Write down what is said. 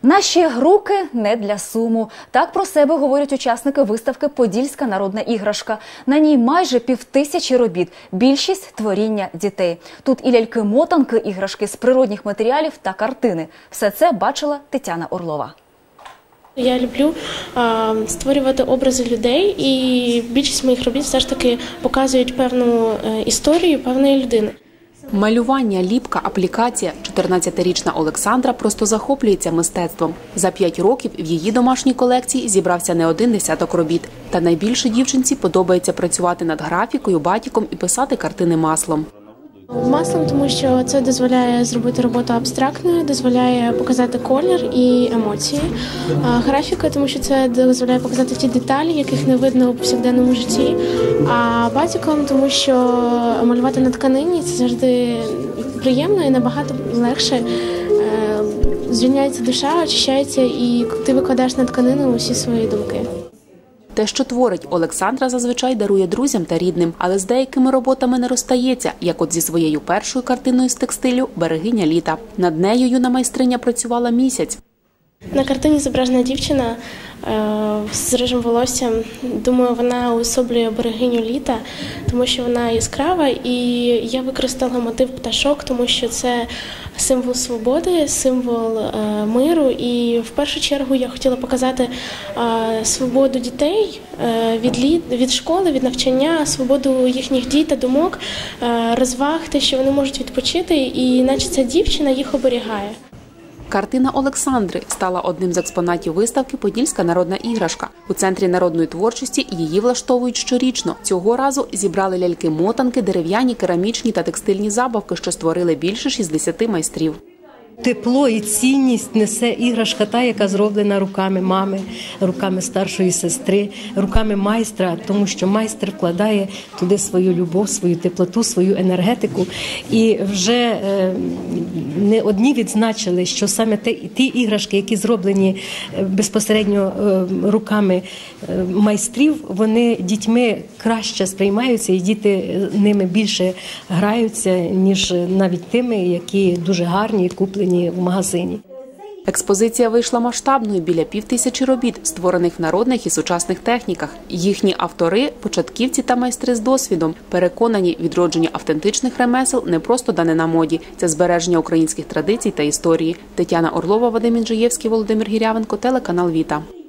Наші руки не для суму. Так про себе говорять учасники виставки «Подільська народна іграшка». На ній майже 5000 робіт, більшість – творіння дітей. Тут і ляльки-мотанки, іграшки з природних матеріалів та картини. Все це бачила Тетяна Орлова. Я люблю створювати образи людей, і більшість моїх робіт все ж таки показують певну історію певної людини. Малювання, ліпка, аплікація. 14-річна Олександра просто захоплюється мистецтвом. За 5 років в її домашній колекції зібрався не один десяток робіт. Та найбільше дівчинці подобається працювати над графікою, батіком і писати картини маслом. Маслом, тому що це дозволяє зробити роботу абстрактною, дозволяє показати колір і емоції. Графіка, тому що це дозволяє показати ті деталі, яких не видно у повсякденному житті. А батіком, тому що малювати на тканині – це завжди приємно і набагато легше. Звільняється душа, очищається, і ти викладаєш на тканину усі свої думки. Те, що творить, Олександра зазвичай дарує друзям та рідним, але з деякими роботами не розстається, як от зі своєю першою картиною з текстилю «Берегиня літа». Над нею юна майстриня працювала місяць. На картині зображена дівчина з рижим волоссям. Думаю, вона уособлює берегиню літа, тому що вона яскрава, і я використала мотив пташок, тому що це символ свободи, символ миру. І в першу чергу я хотіла показати свободу дітей від школи, від навчання, свободу їхніх дій та думок, розваг, те, що вони можуть відпочити, і наче ця дівчина їх оберігає. Картина Олександри стала одним з експонатів виставки «Подільська народна іграшка». У Центрі народної творчості її влаштовують щорічно. Цього разу зібрали ляльки-мотанки, дерев'яні, керамічні та текстильні забавки, що створили більше 60 майстрів. Тепло і цінність несе іграшка та, яка зроблена руками мами, руками старшої сестри, руками майстра, тому що майстер вкладає туди свою любов, свою теплоту, свою енергетику. І вже не одні відзначили, що саме ті іграшки, які зроблені безпосередньо руками майстрів, вони дітьми краще сприймаються, і діти ними більше граються, ніж навіть тими, які дуже гарні і куплені в магазині. Експозиція вийшла масштабною – біля 5000 робіт, створених в народних і сучасних техніках. Їхні автори – початківці та майстри з досвідом. Переконані, відродження автентичних ремесел – не просто данина моді, це збереження українських традицій та історії. Тетяна Орлова, Вадим Інжиєвський, Володимир Гірявенко, телеканал «Віта».